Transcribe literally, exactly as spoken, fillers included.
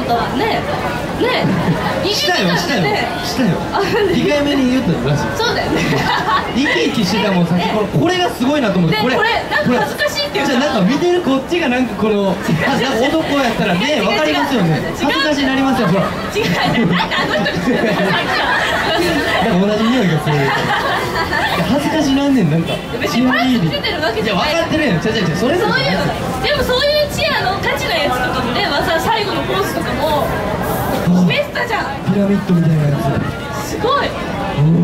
んたねねしたよしたよしたよ控えめに言ったらしい。 そうだよね生き生きしてたもんさっきこれこれがすごいなと思って、 これこれなんか恥ずかしいっていうか、 じゃあなんか見てるこっちがなんかこの男やったらね分かりますよね、恥ずかしになりますよ。ほら違う、なんかあの人なんか同じ匂いがする。恥ずかしなんねん、なんか別にパンツつけてるわけじゃない。 いや分かってるやん、ちゃちゃちゃそれそういうでもそういうチアのガチなやつとかもね、技最後のコースとかも決めてたじゃん。 ピラミッドみたいなやつすごい。